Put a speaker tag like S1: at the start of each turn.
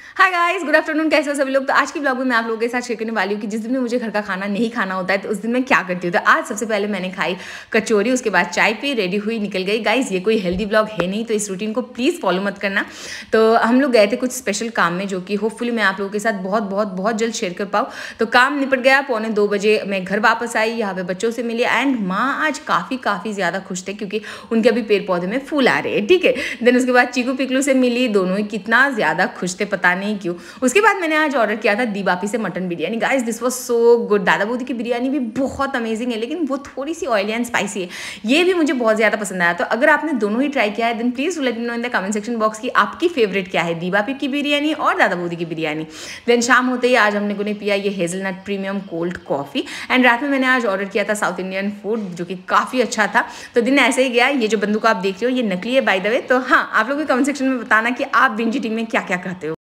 S1: Hi guys, good afternoon. कैसे हो सभी लोग। तो आज की ब्लॉग में मैं आप लोगों के साथ शेयर करने वाली हूँ कि जिस दिन में मुझे घर का खाना नहीं खाना होता है तो उस दिन मैं क्या करती हूँ। तो आज सबसे पहले मैंने खाई कचौरी, उसके बाद चाय पी, रेडी हुई, निकल गई। गाइस ये कोई हेल्दी ब्लॉग है नहीं, तो इस रूटीन को प्लीज़ फॉलो मत करना। तो हम लोग गए थे कुछ स्पेशल काम में, जो कि होपफुली मैं आप लोगों के साथ बहुत बहुत बहुत जल्द शेयर कर पाऊँ। तो काम निपट गया, 1:45 मैं घर वापस आई, यहाँ पे बच्चों से मिली एंड माँ आज काफ़ी ज़्यादा खुश थे क्योंकि उनके अभी पेड़ पौधे में फूल आ रहे हैं। ठीक है, देन उसके बाद चीकू पिकलू से मिली, दोनों ही कितना ज़्यादा खुश थे, पता नहीं क्यों। उसके बाद मैंने आज ऑर्डर किया था दीबापी से mutton biryani. Guys this was so good. Dada Boudi की बिरयानी भी बहुत अमेजिंग है, लेकिन वो थोड़ी सी ऑयली एंड स्पाइसी है। ये भी मुझे बहुत ज़्यादा पसंद आया। तो अगर आपने दोनों ही ट्राई किया है then please let me know in the comment section box की आपकी फेवरेट क्या है, दीबापी की बिरयानी और दादा बूदी की बिरयानी। देन शाम होते ही आज हमने को पिया ये hazelnut premium cold coffee and रात में मैंने आज ऑर्डर किया था साउथ इंडियन फूड, जो कि काफ़ी अच्छा था। तो दिन ऐसे ही गया। ये जो बंदूक आप देख रहे हो ये नकली है बाय द वे। तो हाँ, आप लोग भी कमेंट सेक्शन में बताना कि आप बिंज ईटिंग में क्या क्या कहते हो।